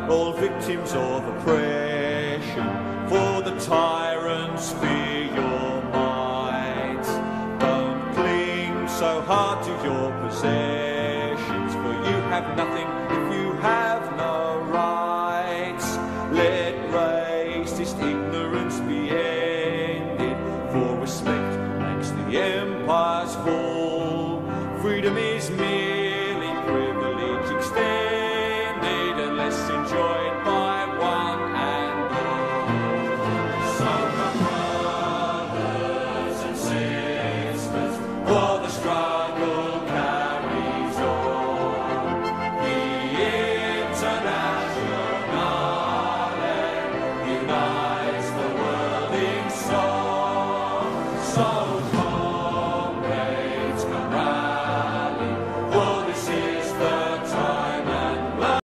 all victims of oppression, for the tyrants fear your might. Don't cling so hard to your possessions, for you have nothing if you have no